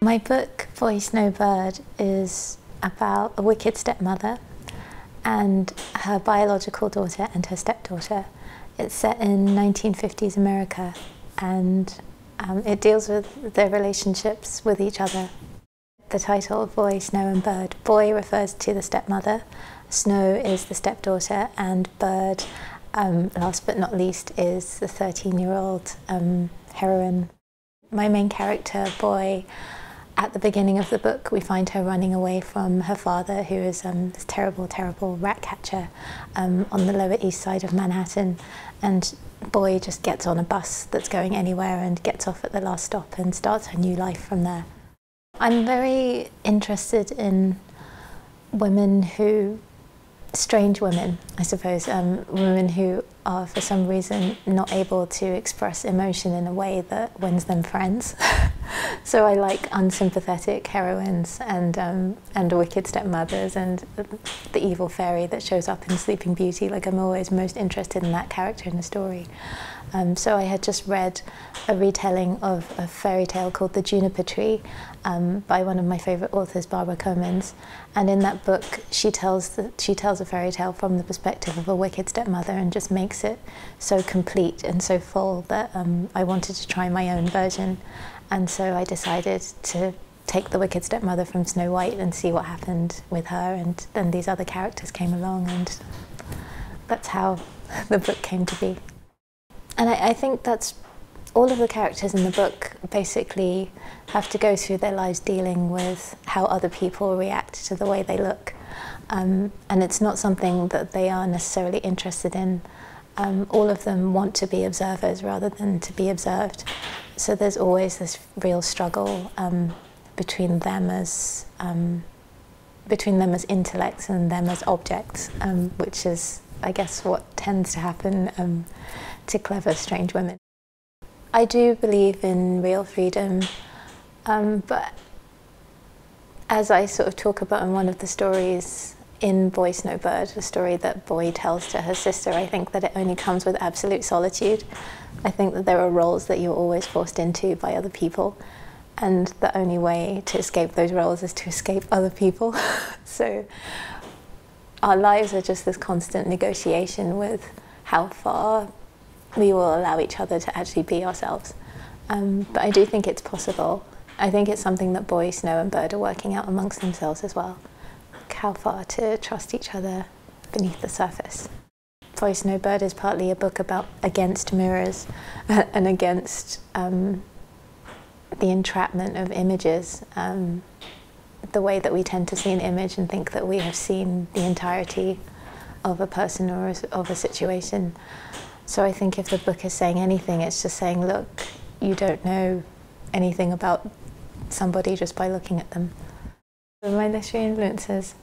My book, Boy Snowbird, is about a wicked stepmother and her biological daughter and her stepdaughter. It's set in 1950s America, and it deals with their relationships with each other. The title, Boy, Snow and Bird. Boy refers to the stepmother, Snow is the stepdaughter, and Bird, last but not least, is the 13-year-old heroine. My main character, Boy, at the beginning of the book we find her running away from her father, who is this terrible, terrible rat catcher on the Lower East Side of Manhattan, and Boy just gets on a bus that's going anywhere and gets off at the last stop and starts her new life from there. I'm very interested in women who, strange women, I suppose, women who are for some reason not able to express emotion in a way that wins them friends. So I like unsympathetic heroines and wicked stepmothers and the evil fairy that shows up in Sleeping Beauty. Like, I'm always most interested in that character in a story. So I had just read a retelling of a fairy tale called The Juniper Tree by one of my favourite authors, Barbara Comyns, and in that book she tells a fairy tale from the perspective of a wicked stepmother and just makes it so complete and so full that I wanted to try my own version, and so I decided to take the wicked stepmother from Snow White and see what happened with her, and then these other characters came along, and that's how the book came to be. And I think that's all of the characters in the book basically have to go through their lives dealing with how other people react to the way they look. And it's not something that they are necessarily interested in. All of them want to be observers rather than to be observed. So there's always this real struggle between them as intellects and them as objects, which is, I guess, what tends to happen to clever, strange women. I do believe in real freedom, but as I sort of talk about in one of the stories in Boy Snowbird, the story that Boy tells to her sister, I think that it only comes with absolute solitude. I think that there are roles that you're always forced into by other people, and the only way to escape those roles is to escape other people. So our lives are just this constant negotiation with how far we will allow each other to actually be ourselves. But I do think it's possible. I think it's something that Boy, Snow and Bird are working out amongst themselves as well. Like how far to trust each other beneath the surface. Boy, Snow, Bird is partly a book against mirrors and against the entrapment of images. The way that we tend to see an image and think that we have seen the entirety of a person or of a situation. So I think if the book is saying anything, it's just saying, look, you don't know anything about somebody just by looking at them. My literary influences,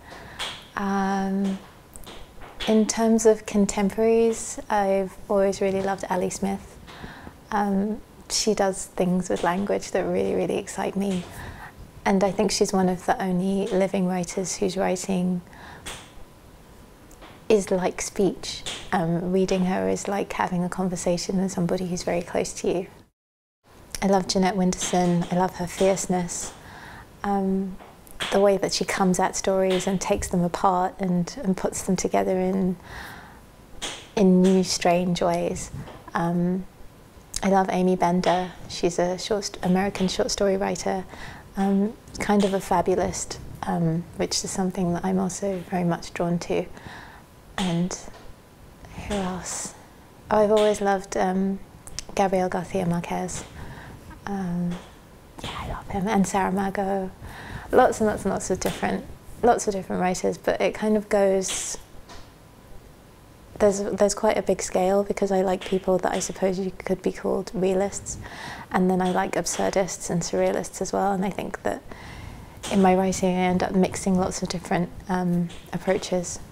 in terms of contemporaries, I've always really loved Ali Smith. She does things with language that really, really excite me. And I think she's one of the only living writers whose writing is like speech. Reading her is like having a conversation with somebody who's very close to you. I love Jeanette Winterson. I love her fierceness. The way that she comes at stories and takes them apart and puts them together in new, strange ways. I love Amy Bender. She's a American short story writer, kind of a fabulist, which is something that I'm also very much drawn to. And who else? Oh, I've always loved Gabriel Garcia Marquez. Yeah, I love him. And Saramago. Lots and lots and lots of different writers, but it kind of goes. There's quite a big scale because I like people that I suppose you could be called realists, and then I like absurdists and surrealists as well. And I think that in my writing I end up mixing lots of different approaches.